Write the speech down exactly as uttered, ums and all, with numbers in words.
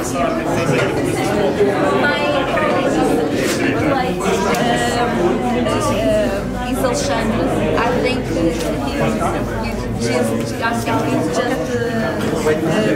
like uh, is Alexandre. I think he's, he's just, I think he's just uh, uh,